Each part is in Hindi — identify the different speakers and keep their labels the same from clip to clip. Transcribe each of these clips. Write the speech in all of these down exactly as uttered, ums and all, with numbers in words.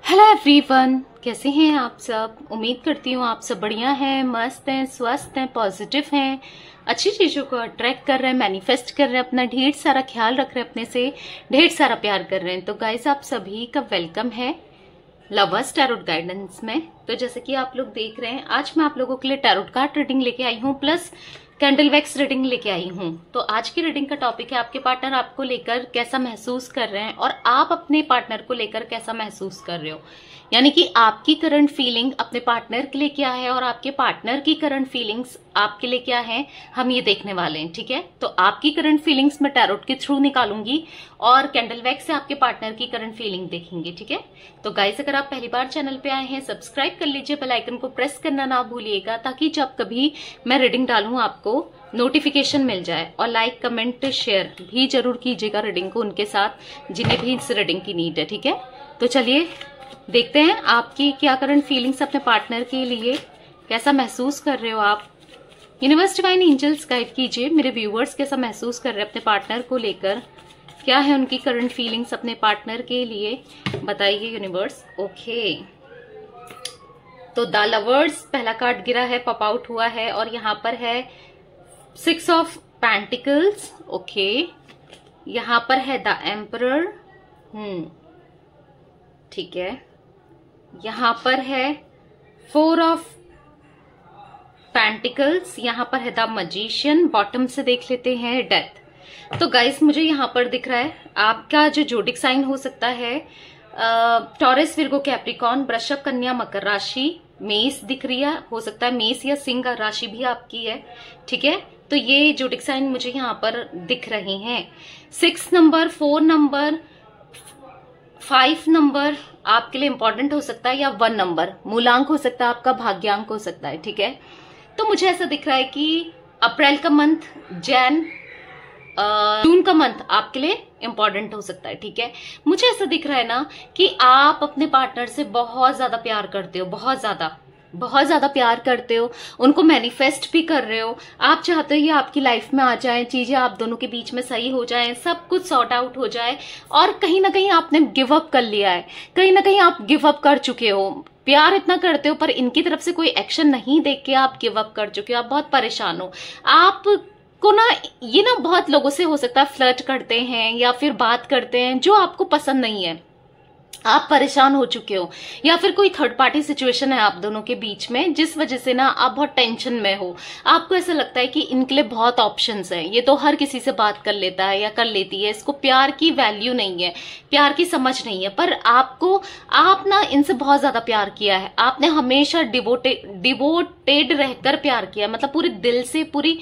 Speaker 1: हेलो एवरीवन, कैसे हैं आप सब। उम्मीद करती हूँ आप सब बढ़िया हैं, मस्त हैं, स्वस्थ हैं, पॉजिटिव हैं, अच्छी चीज़ों को अट्रैक्ट कर रहे हैं, मैनिफेस्ट कर रहे हैं, अपना ढेर सारा ख्याल रख रहे हैं, अपने से ढेर सारा प्यार कर रहे हैं। तो गाइस, आप सभी का वेलकम है लवर्स टैरोट गाइडेंस में। तो जैसे कि आप लोग देख रहे हैं, आज मैं आप लोगों के लिए टैरोट कार्ड रीडिंग लेके आई हूँ, प्लस कैंडल वैक्स रीडिंग लेके आई हूँ। तो आज की रीडिंग का टॉपिक है आपके पार्टनर आपको लेकर कैसा महसूस कर रहे हैं और आप अपने पार्टनर को लेकर कैसा महसूस कर रहे हो। यानी कि आपकी करंट फीलिंग अपने पार्टनर के लिए क्या है और आपके पार्टनर की करंट फीलिंग्स आपके लिए क्या है, हम ये देखने वाले हैं। ठीक है, तो आपकी करंट फीलिंग्स मैं टैरोट के थ्रू निकालूंगी और कैंडल वैक्स से आपके पार्टनर की करंट फीलिंग देखेंगे। ठीक है, तो गाइस, अगर आप पहली बार चैनल पे आए हैं, सब्सक्राइब कर लीजिए, बेल आइकन को प्रेस करना ना भूलिएगा, ताकि जब कभी मैं रीडिंग डालूं आपको नोटिफिकेशन मिल जाए। और लाइक, कमेंट, शेयर भी जरूर कीजिएगा रीडिंग को उनके साथ जिन्हें भी इस रीडिंग की नीड है। ठीक है, तो चलिए देखते हैं आपकी क्या करंट फीलिंग्स अपने पार्टनर के लिए, कैसा महसूस कर रहे हो आप। यूनिवर्स डिवाइन एंजल्स गाइड कीजिए मेरे व्यूवर्स कैसा महसूस कर रहे हैं अपने पार्टनर को लेकर, क्या है उनकी करंट फीलिंग्स अपने पार्टनर के लिए, बताइए यूनिवर्स। ओके, तो द लवर्स पहला कार्ड गिरा है, पॉप आउट हुआ है, और यहाँ पर है सिक्स ऑफ पेंटिकल्स। ओके, यहाँ पर है द एम्परर। हम्म ठीक है, यहाँ पर है फोर ऑफ पेंटिकल्स, यहाँ पर है द मजिशियन। बॉटम से देख लेते हैं डेथ। तो गाइस, मुझे यहाँ पर दिख रहा है आपका जो जोडिक साइन हो सकता है टॉरस, विर्गो, कैप्रिकॉर्न, वृषभ, कन्या, मकर राशि, मेष दिख रही है, हो सकता है मेष या सिंह राशि भी आपकी है। ठीक है, तो ये जोडिक साइन मुझे यहाँ पर दिख रहे हैं। Six number, four number, five number आपके लिए इंपॉर्टेंट हो सकता है, या वन नंबर मूलांक हो सकता है, आपका भाग्यांक हो सकता है। ठीक है, तो मुझे ऐसा दिख रहा है कि अप्रैल का मंथ, जैन, जून का मंथ आपके लिए इंपॉर्टेंट हो सकता है। ठीक है, मुझे ऐसा दिख रहा है ना कि आप अपने पार्टनर से बहुत ज्यादा प्यार करते हो, बहुत ज्यादा बहुत ज्यादा प्यार करते हो, उनको मैनिफेस्ट भी कर रहे हो। आप चाहते हो ये आपकी लाइफ में आ जाए, चीजें आप दोनों के बीच में सही हो जाए, सब कुछ सॉर्ट आउट हो जाए। और कहीं ना कहीं आपने गिव अप कर लिया है, कहीं ना कहीं आप गिव अप कर चुके हो, प्यार इतना करते हो पर इनकी तरफ से कोई एक्शन नहीं देख के आप गिव अप कर चुके हो, आप बहुत परेशान हो। आप को ना ये ना बहुत लोगों से हो सकता है फ्लर्ट करते हैं या फिर बात करते हैं जो आपको पसंद नहीं है, आप परेशान हो चुके हो, या फिर कोई थर्ड पार्टी सिचुएशन है आप दोनों के बीच में, जिस वजह से ना आप बहुत टेंशन में हो। आपको ऐसा लगता है कि इनके लिए बहुत ऑप्शंस हैं, ये तो हर किसी से बात कर लेता है या कर लेती है, इसको प्यार की वैल्यू नहीं है, प्यार की समझ नहीं है। पर आपको आप ना इनसे बहुत ज्यादा प्यार किया है, आपने हमेशा डिवोटे डिवोटेड रहकर प्यार किया, मतलब पूरे दिल से, पूरी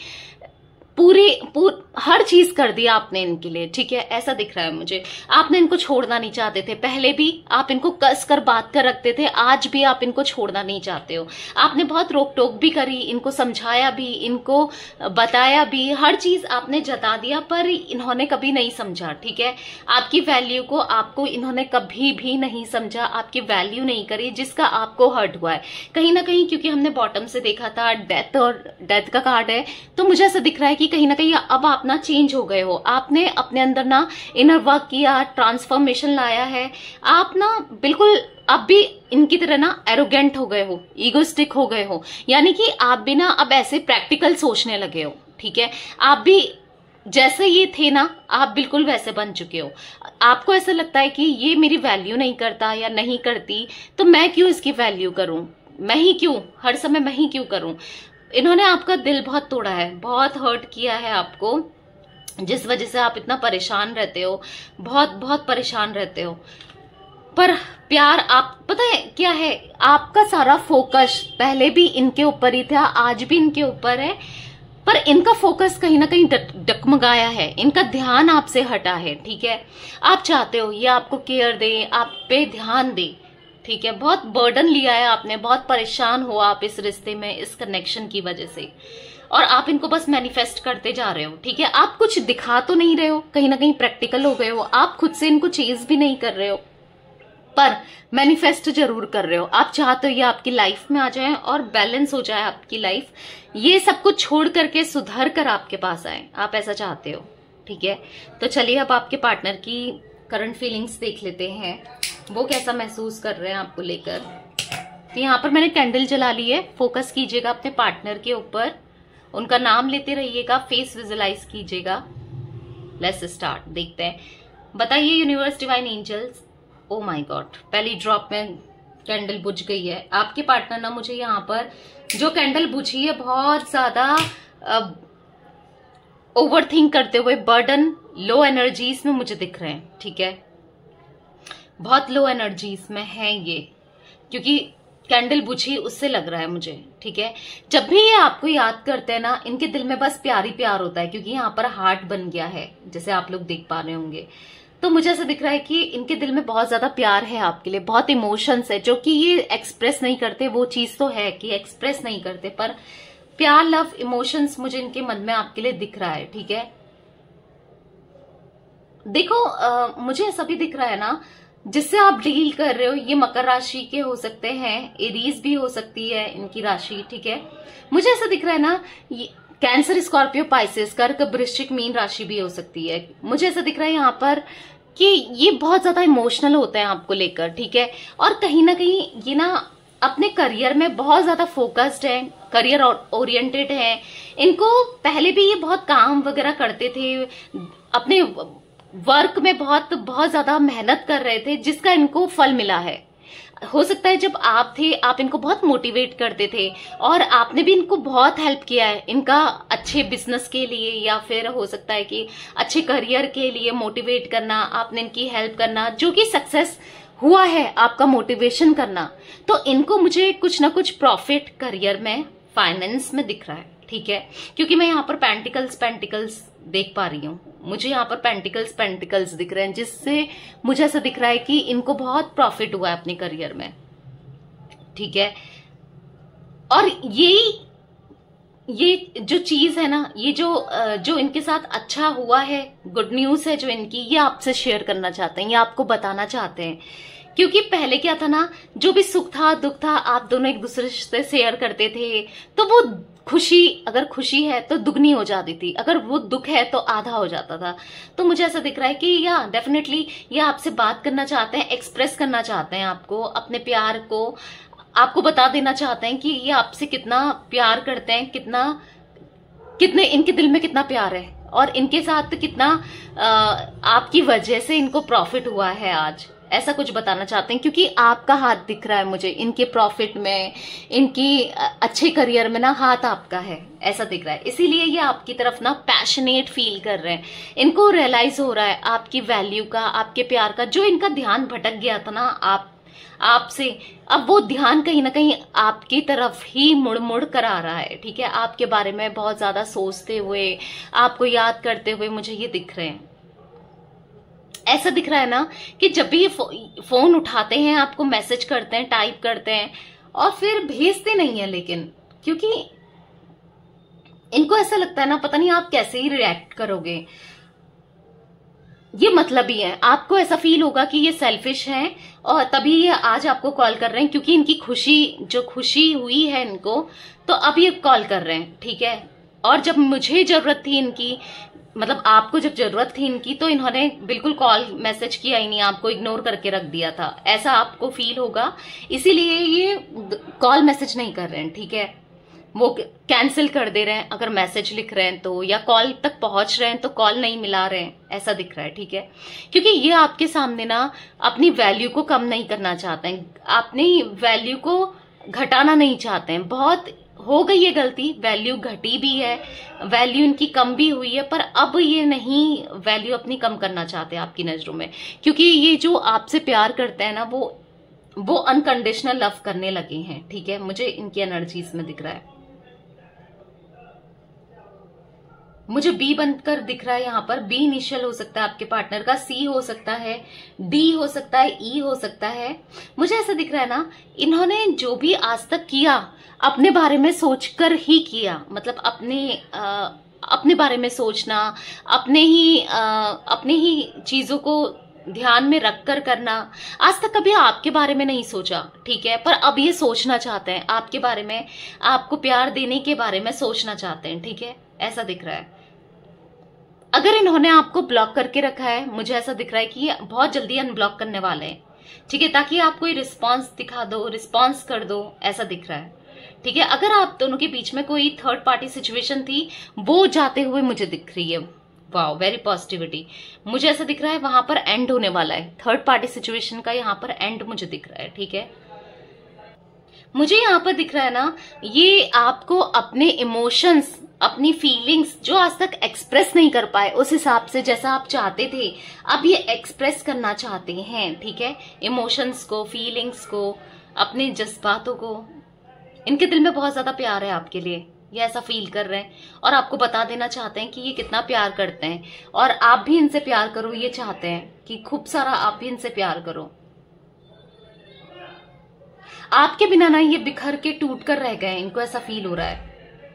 Speaker 1: पूरी पूर, हर चीज कर दिया आपने इनके लिए। ठीक है, ऐसा दिख रहा है मुझे। आपने इनको छोड़ना नहीं चाहते थे, पहले भी आप इनको कस कर बात कर रखते थे, आज भी आप इनको छोड़ना नहीं चाहते हो। आपने बहुत रोक टोक भी करी, इनको समझाया भी, इनको बताया भी, हर चीज आपने जता दिया, पर इन्होंने कभी नहीं समझा। ठीक है, आपकी वैल्यू को आपको इन्होंने कभी भी नहीं समझा, आपकी वैल्यू नहीं करी, जिसका आपको हर्ट हुआ है कहीं ना कहीं। क्योंकि हमने बॉटम से देखा था डेथ, और डेथ का कार्ड है, तो मुझे ऐसा दिख रहा है कि कहीं ना कहीं अब आप ना चेंज हो गए हो, आपने अपने अंदर ना इनर वर्क किया, ट्रांसफॉर्मेशन लाया है। आप ना बिल्कुल अब भी इनकी तरह ना एरोगेंट हो गए हो, ईगोइस्टिक हो गए हो, यानी कि आप भी ना अब ऐसे प्रैक्टिकल सोचने लगे हो। ठीक है, आप भी जैसे ये थे ना, आप बिल्कुल वैसे बन चुके हो। आपको ऐसा लगता है कि ये मेरी वैल्यू नहीं करता या नहीं करती, तो मैं क्यों इसकी वैल्यू करूं, मैं ही क्यों हर समय मैं ही क्यों करूं। इन्होंने आपका दिल बहुत तोड़ा है, बहुत हर्ट किया है आपको, जिस वजह से आप इतना परेशान रहते हो, बहुत बहुत परेशान रहते हो। पर प्यार, आप पता है क्या है, आपका सारा फोकस पहले भी इनके ऊपर ही था, आज भी इनके ऊपर है, पर इनका फोकस कहीं ना कहीं डगमगाया है, इनका ध्यान आपसे हटा है। ठीक है, आप चाहते हो ये आपको केयर दे, आप पे ध्यान दे। ठीक है, बहुत बर्डन लिया है आपने, बहुत परेशान हो आप इस रिश्ते में, इस कनेक्शन की वजह से, और आप इनको बस मैनिफेस्ट करते जा रहे हो। ठीक है, आप कुछ दिखा तो नहीं रहे हो, कहीं ना कहीं प्रैक्टिकल हो गए हो, आप खुद से इनको चेज भी नहीं कर रहे हो, पर मैनिफेस्ट जरूर कर रहे हो। आप चाहते हो ये आपकी लाइफ में आ जाए और बैलेंस हो जाए आपकी लाइफ, ये सब कुछ छोड़ करके सुधर कर आपके पास आए, आप ऐसा चाहते हो। ठीक है, तो चलिए अब आपके पार्टनर की करंट फीलिंग्स देख लेते हैं। वो कैसा महसूस कर रहे हैं आपको लेकर। तो यहाँ पर मैंने कैंडल जला ली है। फोकस कीजिएगा अपने पार्टनर के ऊपर, उनका नाम लेते रहिएगा, फेस विजुलाइज कीजिएगा। लेट्स स्टार्ट, देखते हैं। बताइए universe, divine angels. Oh my God, पहली ड्रॉप में कैंडल बुझ गई है। आपके पार्टनर ना मुझे यहाँ पर जो कैंडल बुझी है बहुत ज्यादा ओवर थिंक करते हुए, बर्डन, लो एनर्जीज में मुझे दिख रहे हैं। ठीक है, बहुत लो एनर्जीज में है ये, क्योंकि कैंडल बुझी उससे लग रहा है मुझे। ठीक है, जब भी ये आपको याद करते हैं ना, इनके दिल में बस प्यार ही प्यार होता है, क्योंकि यहाँ पर हार्ट बन गया है जैसे आप लोग देख पा रहे होंगे। तो मुझे ऐसा दिख रहा है कि इनके दिल में बहुत ज्यादा प्यार है आपके लिए, बहुत इमोशंस है, जो कि ये एक्सप्रेस नहीं करते। वो चीज तो है कि एक्सप्रेस नहीं करते, पर प्यार, लव, इमोशंस मुझे इनके मन में आपके लिए दिख रहा है। ठीक है, देखो आ, मुझे ऐसा भी दिख रहा है ना, जिससे आप डील कर रहे हो, ये मकर राशि के हो सकते हैं, एरीज भी हो सकती है इनकी राशि। ठीक है, मुझे ऐसा दिख रहा है ना, ये कैंसर, स्कॉर्पियो, पाइसेस, कर्क, वृश्चिक, मीन राशि भी हो सकती है। मुझे ऐसा दिख रहा है यहाँ पर कि ये बहुत ज्यादा इमोशनल होते हैं आपको लेकर। ठीक है, और कहीं ना कहीं ये ना अपने करियर में बहुत ज्यादा फोकस्ड है, करियर ओरिएंटेड है। इनको पहले भी ये बहुत काम वगैरह करते थे, अपने वर्क में बहुत बहुत ज्यादा मेहनत कर रहे थे, जिसका इनको फल मिला है। हो सकता है जब आप थे, आप इनको बहुत मोटिवेट करते थे और आपने भी इनको बहुत हेल्प किया है इनका अच्छे बिजनेस के लिए, या फिर हो सकता है कि अच्छे करियर के लिए मोटिवेट करना, आपने इनकी हेल्प करना, जो कि सक्सेस हुआ है आपका मोटिवेशन करना। तो इनको मुझे कुछ ना कुछ प्रॉफिट करियर में, फाइनेंस में दिख रहा है। ठीक है, क्योंकि मैं यहाँ पर पेंटिकल्स पेंटिकल्स देख पा रही हूँ, मुझे यहाँ पर पेंटिकल्स पेंटिकल्स दिख रहे हैं, जिससे मुझे ऐसा दिख रहा है कि इनको बहुत प्रॉफिट हुआ है अपने करियर में। ठीक है, और यही ये जो चीज है ना, ये जो जो इनके साथ अच्छा हुआ है, गुड न्यूज है जो इनकी, ये आपसे शेयर करना चाहते हैं, ये आपको बताना चाहते हैं। क्योंकि पहले क्या था ना, जो भी सुख था, दुख था, आप दोनों एक दूसरे से शेयर करते थे, तो वो खुशी, अगर खुशी है तो दुगनी हो जाती थी, अगर वो दुख है तो आधा हो जाता था। तो मुझे ऐसा दिख रहा है कि या डेफिनेटली ये आपसे बात करना चाहते हैं, एक्सप्रेस करना चाहते हैं आपको, अपने प्यार को आपको बता देना चाहते हैं कि ये आपसे कितना प्यार करते हैं, कितना कितने इनके दिल में कितना प्यार है, और इनके साथ कितना आ, आपकी वजह से इनको प्रॉफिट हुआ है आज, ऐसा कुछ बताना चाहते हैं। क्योंकि आपका हाथ दिख रहा है मुझे इनके प्रॉफिट में, इनकी अच्छे करियर में ना हाथ आपका है, ऐसा दिख रहा है। इसीलिए ये आपकी तरफ ना पैशनेट फील कर रहे हैं, इनको रियलाइज हो रहा है आपकी वैल्यू का, आपके प्यार का। जो इनका ध्यान भटक गया था ना आप आपसे, अब वो ध्यान कहीं ना कहीं आपकी तरफ ही मुड़ मुड़ कर आ रहा है। ठीक है, आपके बारे में बहुत ज्यादा सोचते हुए, आपको याद करते हुए मुझे ये दिख रहे हैं। ऐसा दिख रहा है ना कि जब भी ये फो, फोन उठाते हैं, आपको मैसेज करते हैं, टाइप करते हैं, और फिर भेजते नहीं है, लेकिन क्योंकि इनको ऐसा लगता है ना, पता नहीं आप कैसे ही रिएक्ट करोगे, ये मतलब ही है। आपको ऐसा फील होगा कि ये सेल्फिश हैं, और तभी ये आज आपको कॉल कर रहे हैं, क्योंकि इनकी खुशी, जो खुशी हुई है इनको, तो अब ये कॉल कर रहे हैं। ठीक है, और जब मुझे जरूरत थी इनकी, मतलब आपको जब जरूरत थी इनकी, तो इन्होंने बिल्कुल कॉल मैसेज किया ही नहीं, आपको इग्नोर करके रख दिया था, ऐसा आपको फील होगा। इसीलिए ये कॉल मैसेज नहीं कर रहे हैं। ठीक है, वो कैंसिल कर दे रहे हैं अगर मैसेज लिख रहे हैं तो, या कॉल तक पहुंच रहे हैं तो कॉल नहीं मिला रहे हैं, ऐसा दिख रहा है। ठीक है, क्योंकि ये आपके सामने ना अपनी वैल्यू को कम नहीं करना चाहते हैं, अपनी वैल्यू को घटाना नहीं चाहते हैं। बहुत हो गई है गलती, वैल्यू घटी भी है, वैल्यू इनकी कम भी हुई है, पर अब ये नहीं वैल्यू अपनी कम करना चाहते आपकी नजरों में, क्योंकि ये जो आपसे प्यार करते हैं ना, वो वो अनकंडीशनल लव करने लगे हैं। ठीक है, मुझे इनकी एनर्जीज में दिख रहा है। मुझे बी बनकर दिख रहा है यहाँ पर। बी इनिशियल हो सकता है आपके पार्टनर का, सी हो सकता है, डी हो सकता है, ई हो सकता है। मुझे ऐसा दिख रहा है ना, इन्होंने जो भी आज तक किया अपने बारे में सोचकर ही किया, मतलब अपने आ, अपने बारे में सोचना, अपने ही आ, अपने ही चीजों को ध्यान में रखकर करना। आज तक कभी आपके बारे में नहीं सोचा, ठीक है, पर अब ये सोचना चाहते हैं आपके बारे में, आपको प्यार देने के बारे में सोचना चाहते हैं। ठीक है, ऐसा दिख रहा है। अगर इन्होंने आपको ब्लॉक करके रखा है, मुझे ऐसा दिख रहा है कि ये बहुत जल्दी अनब्लॉक करने वाले हैं, ठीक है, ताकि आप कोई रिस्पॉन्स दिखा दो, रिस्पॉन्स कर दो, ऐसा दिख रहा है। ठीक है, अगर आप दोनों के बीच में कोई थर्ड पार्टी सिचुएशन थी, वो जाते हुए मुझे दिख रही है। Wow, very positivity. मुझे ऐसा दिख रहा है वहां पर एंड होने वाला है, थर्ड पार्टी सिचुएशन का यहाँ पर एंड मुझे दिख रहा है। ठीक है, मुझे यहाँ पर दिख रहा है ना, ये आपको अपने इमोशंस, अपनी फीलिंग्स जो आज तक एक्सप्रेस नहीं कर पाए उस हिसाब से जैसा आप चाहते थे, अब ये एक्सप्रेस करना चाहते हैं। ठीक है, इमोशंस को, फीलिंग्स को, अपने जज्बातों को। इनके दिल में बहुत ज्यादा प्यार है आपके लिए, ये ऐसा फील कर रहे हैं और आपको बता देना चाहते हैं कि ये कितना प्यार करते हैं और आप भी इनसे प्यार करो, ये चाहते हैं कि खूब सारा आप भी इनसे प्यार करो। आपके बिना ना ये बिखर के टूट कर रह गए, इनको ऐसा फील हो रहा है।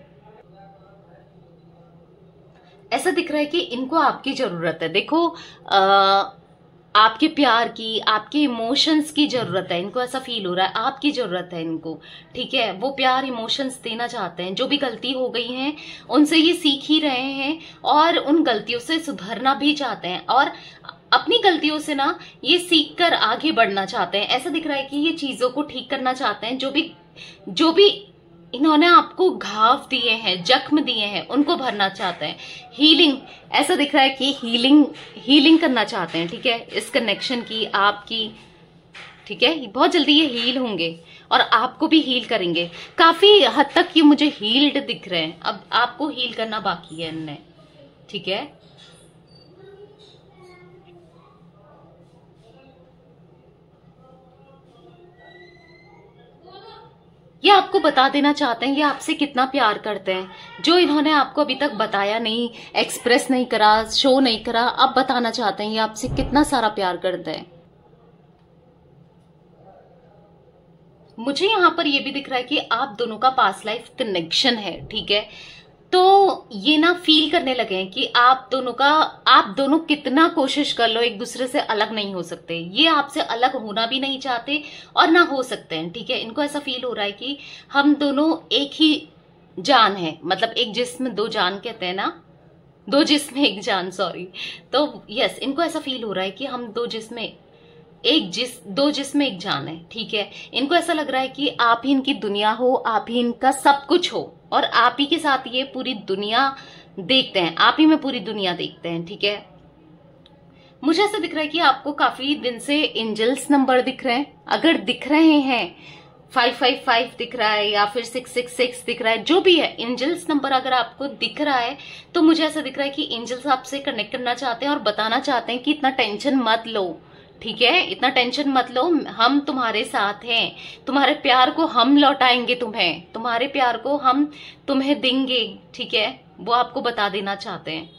Speaker 1: ऐसा दिख रहा है कि इनको आपकी जरूरत है। देखो, आ, आपके प्यार की, आपके इमोशंस की जरूरत है इनको, ऐसा फील हो रहा है आपकी जरूरत है इनको। ठीक है, वो प्यार, इमोशंस देना चाहते हैं। जो भी गलती हो गई है उनसे ये सीख ही रहे हैं और उन गलतियों से सुधरना भी चाहते हैं और अपनी गलतियों से ना ये सीख कर आगे बढ़ना चाहते हैं। ऐसा दिख रहा है कि ये चीजों को ठीक करना चाहते हैं, जो भी जो भी इन्होंने आपको घाव दिए हैं, जख्म दिए हैं, उनको भरना चाहते हैं। हीलिंग, ऐसा दिख रहा है कि हीलिंग हीलिंग करना चाहते हैं। ठीक है, इस कनेक्शन की, आपकी। ठीक है, बहुत जल्दी ये हील होंगे और आपको भी हील करेंगे। काफी हद तक ये मुझे हील्ड दिख रहे हैं, अब आपको हील करना बाकी है इनने। ठीक है, ये आपको बता देना चाहते हैं ये आपसे कितना प्यार करते हैं, जो इन्होंने आपको अभी तक बताया नहीं, एक्सप्रेस नहीं करा, शो नहीं करा, अब बताना चाहते हैं ये आपसे कितना सारा प्यार करते हैं। मुझे यहाँ पर ये भी दिख रहा है कि आप दोनों का पास्ट लाइफ कनेक्शन है। ठीक है, तो ये ना फील करने लगे हैं कि आप दोनों का, आप दोनों कितना कोशिश कर लो एक दूसरे से अलग नहीं हो सकते। ये आपसे अलग होना भी नहीं चाहते और ना हो सकते हैं। ठीक है, इनको ऐसा फील हो रहा है कि हम दोनों एक ही जान है, मतलब एक जिस्म दो जान कहते हैं ना, दो जिस्म एक जान, सॉरी। तो यस, इनको ऐसा फील हो रहा है कि हम दो जिस्म एक जिस दो जिस्म एक जान है। ठीक है, इनको ऐसा लग रहा है कि आप ही इनकी दुनिया हो, आप ही इनका सब कुछ हो और आप ही के साथ ये पूरी दुनिया देखते हैं, आप ही में पूरी दुनिया देखते हैं। ठीक है, मुझे ऐसा दिख रहा है कि आपको काफी दिन से एंजल्स नंबर दिख रहे हैं। अगर दिख रहे हैं, फाइव फाइव फाइव दिख रहा है या फिर सिक्स सिक्स सिक्स दिख रहा है, जो भी है एंजल्स नंबर अगर आपको दिख रहा है, तो मुझे ऐसा दिख रहा है कि एंजल्स आपसे कनेक्ट करना चाहते हैं और बताना चाहते हैं कि इतना टेंशन मत लो। ठीक है, इतना टेंशन मत लो, हम तुम्हारे साथ हैं, तुम्हारे प्यार को हम लौटाएंगे तुम्हें, तुम्हारे प्यार को हम तुम्हें देंगे। ठीक है, वो आपको बता देना चाहते हैं।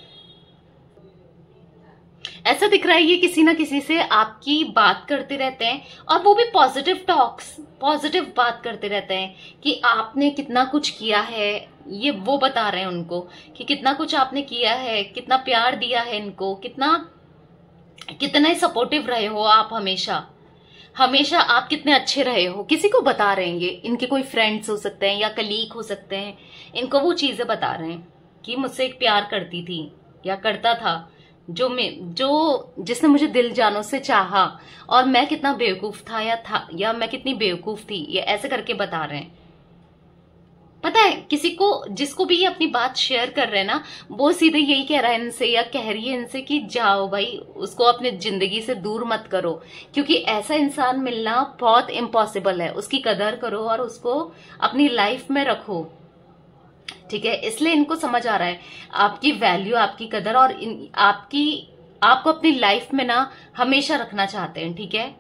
Speaker 1: ऐसा दिख रहा है ये किसी ना किसी से आपकी बात करते रहते हैं और वो भी पॉजिटिव टॉक्स, पॉजिटिव बात करते रहते हैं कि आपने कितना कुछ किया है, ये वो बता रहे हैं उनको कि कितना कुछ आपने किया है, कितना प्यार दिया है इनको, कितना कितने सपोर्टिव रहे हो आप, हमेशा हमेशा आप कितने अच्छे रहे हो, किसी को बता रहे हैं ये। इनके कोई फ्रेंड्स हो सकते हैं या कलीग हो सकते हैं, इनको वो चीजें बता रहे हैं कि मुझसे एक प्यार करती थी या करता था जो मैं जो जिसने मुझे दिल जानों से चाहा और मैं कितना बेवकूफ था या था या मैं कितनी बेवकूफ थी, ये ऐसे करके बता रहे हैं। पता है, किसी को, जिसको भी ये अपनी बात शेयर कर रहे हैं ना, वो सीधे यही कह रहा है इनसे या कह रही है इनसे कि जाओ भाई, उसको अपनी जिंदगी से दूर मत करो, क्योंकि ऐसा इंसान मिलना बहुत इम्पॉसिबल है। उसकी कदर करो और उसको अपनी लाइफ में रखो। ठीक है, इसलिए इनको समझ आ रहा है आपकी वैल्यू, आपकी कदर और इन, आपकी आपको अपनी लाइफ में ना हमेशा रखना चाहते हैं। ठीक है,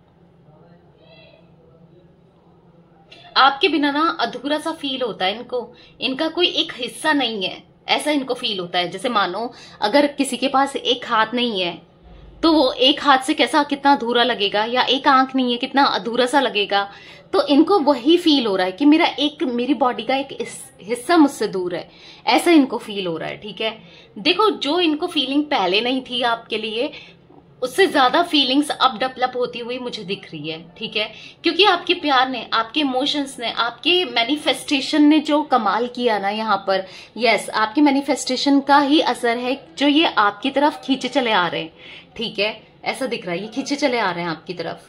Speaker 1: आपके बिना ना अधूरा सा फील होता है इनको, इनका कोई एक हिस्सा नहीं है, ऐसा इनको फील होता है। जैसे मानो अगर किसी के पास एक हाथ नहीं है तो वो एक हाथ से कैसा, कितना अधूरा लगेगा, या एक आंख नहीं है कितना अधूरा सा लगेगा। तो इनको वही फील हो रहा है कि मेरा एक, मेरी बॉडी का एक हिस्सा मुझसे दूर है, ऐसा इनको फील हो रहा है। ठीक है, देखो, जो इनको फीलिंग पहले नहीं थी आपके लिए, उससे ज्यादा फीलिंग्स अब डेवलप होती हुई मुझे दिख रही है। ठीक है, क्योंकि आपके प्यार ने, आपके इमोशंस ने, आपके मैनिफेस्टेशन ने जो कमाल किया ना यहाँ पर, यस, आपके मैनिफेस्टेशन का ही असर है जो ये आपकी तरफ खींचे चले आ रहे हैं। ठीक है, ऐसा दिख रहा है, ये खींचे चले आ रहे हैं आपकी तरफ,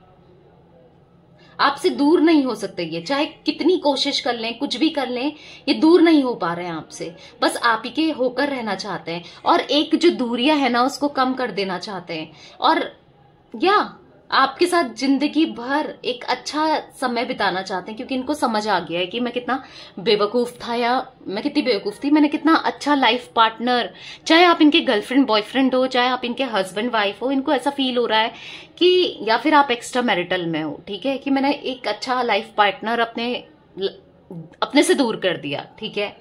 Speaker 1: आपसे दूर नहीं हो सकते ये, चाहे कितनी कोशिश कर लें, कुछ भी कर लें, ये दूर नहीं हो पा रहे हैं आपसे, बस आप ही के होकर रहना चाहते हैं और एक जो दूरियां है ना उसको कम कर देना चाहते हैं और या आपके साथ जिंदगी भर एक अच्छा समय बिताना चाहते हैं, क्योंकि इनको समझ आ गया है कि मैं कितना बेवकूफ था या मैं कितनी बेवकूफ थी, मैंने कितना अच्छा लाइफ पार्टनर, चाहे आप इनके गर्लफ्रेंड बॉयफ्रेंड हो, चाहे आप इनके हस्बैंड वाइफ हो, इनको ऐसा फील हो रहा है कि, या फिर आप एक्स्ट्रा मैरिटल में हो, ठीक है, कि मैंने एक अच्छा लाइफ पार्टनर अपने अपने से दूर कर दिया, ठीक है,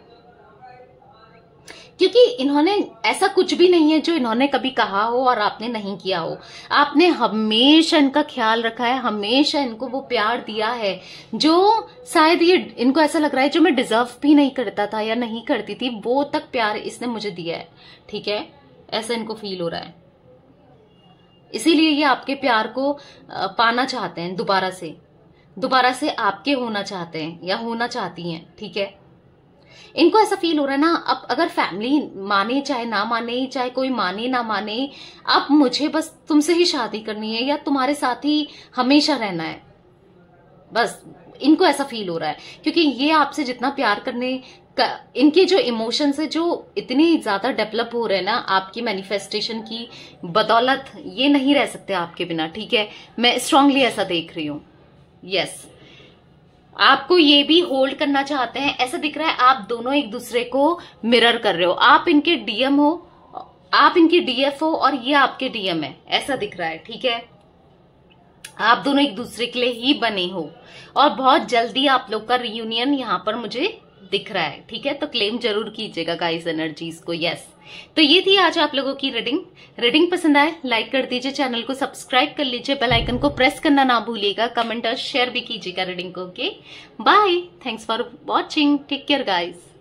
Speaker 1: क्योंकि इन्होंने ऐसा कुछ भी नहीं है जो इन्होंने कभी कहा हो और आपने नहीं किया हो। आपने हमेशा इनका ख्याल रखा है, हमेशा इनको वो प्यार दिया है जो शायद ये इनको ऐसा लग रहा है जो मैं डिजर्व भी नहीं करता था या नहीं करती थी, वो तक प्यार इसने मुझे दिया है, ठीक है, ऐसा इनको फील हो रहा है। इसीलिए ये आपके प्यार को पाना चाहते हैं, दोबारा से दोबारा से आपके होना चाहते हैं या होना चाहती हैं, ठीक है। इनको ऐसा फील हो रहा है ना, अब अगर फैमिली माने चाहे ना माने, चाहे कोई माने ना माने, अब मुझे बस तुमसे ही शादी करनी है या तुम्हारे साथ ही हमेशा रहना है, बस इनको ऐसा फील हो रहा है, क्योंकि ये आपसे जितना प्यार करने का, इनके जो इमोशंस है जो इतने ज्यादा डेवलप हो रहे हैं ना आपकी मैनिफेस्टेशन की बदौलत, ये नहीं रह सकते आपके बिना, ठीक है, मैं स्ट्रांगली ऐसा देख रही हूं। यस, आपको ये भी होल्ड करना चाहते हैं, ऐसा दिख रहा है आप दोनों एक दूसरे को मिरर कर रहे हो, आप इनके डीएम हो, आप इनकी डीएफ हो और ये आपके डीएम है, ऐसा दिख रहा है, ठीक है, आप दोनों एक दूसरे के लिए ही बने हो और बहुत जल्दी आप लोग का रियूनियन यहाँ पर मुझे दिख रहा है, ठीक है, तो क्लेम जरूर कीजिएगा गाइस एनर्जीज को। यस, तो ये थी आज आप लोगों की रीडिंग। रीडिंग पसंद आए लाइक कर दीजिए, चैनल को सब्सक्राइब कर लीजिए, बेल आइकन को प्रेस करना ना भूलिएगा, कमेंट और शेयर भी कीजिएगा रीडिंग को। Okay, bye, thanks for watching, take care guys.